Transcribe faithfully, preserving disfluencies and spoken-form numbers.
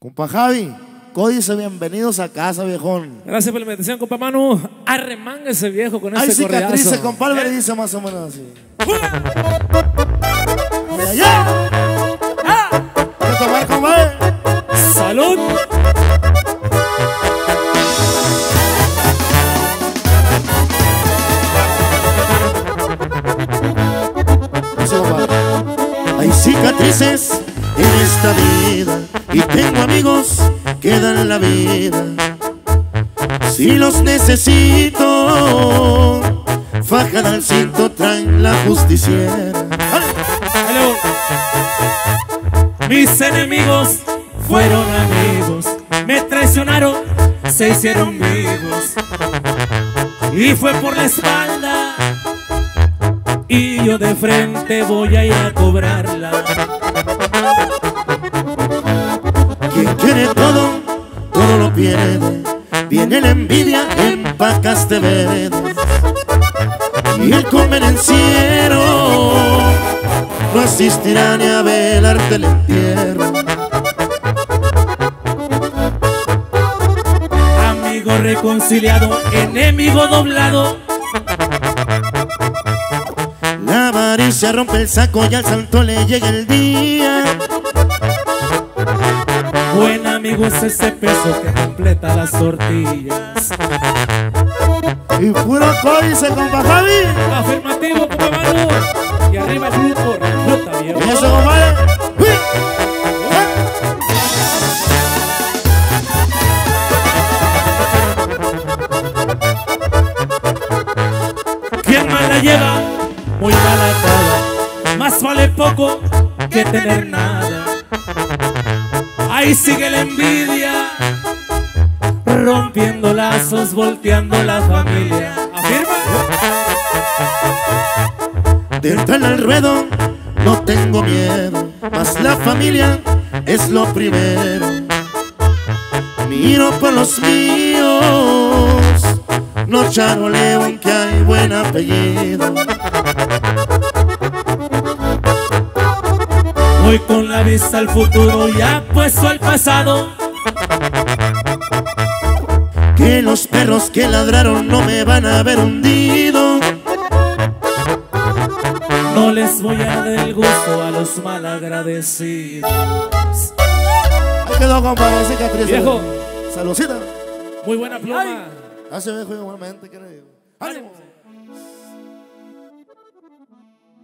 Compa Javi, Códice, bienvenidos a casa, viejón. Gracias por la invitación, compa Manu. Arremanga ese viejo con ese correazo. Hay cicatrices, compa Álvaro, dice más o menos así. ¡Mira allá! ¡Ah! ¿Qué tomar, compa? ¡Salud! Dice, compa, hay cicatrices en esta vida y tengo amigos que dan la vida. Si los necesito, fajan al cinto, traen la justiciera. Hello. Mis enemigos fueron amigos, me traicionaron, se hicieron vivos. Y fue por la espalda, y yo de frente voy a ir a cobrarla. Quien quiere todo, todo lo pierde. Viene la envidia en pacas de verdes. Y el convenenciero no asistirá ni a velarte el entierro. Amigo reconciliado, enemigo doblado. La avaricia rompe el saco y al santo le llega el día. Buen amigo es ese peso que completa las tortillas. Y puro Códice, compa Javi. Afirmativo, compa Manu. Y arriba el grupo, recluta, viejo. Y eso, compadre. Quien mal la lleva, muy mal acaba. Más vale poco que tener nada. Ahí sigue la envidia, rompiendo lazos, volteando la familia. ¿Afirma? De entrar al ruedo no tengo miedo, mas la familia es lo primero. Miro por los míos, no charoleo en que hay buen apellido. Voy con la vista al futuro, ya puesto al pasado. Que los perros que ladraron no me van a ver hundido. No les voy a dar el gusto a los malagradecidos. Ahí quedó, compadre, cicatriz. Viejo. Saludcita. Muy buena pluma. Hace viejo igualmente, ¿qué le digo? ¡Ánimo!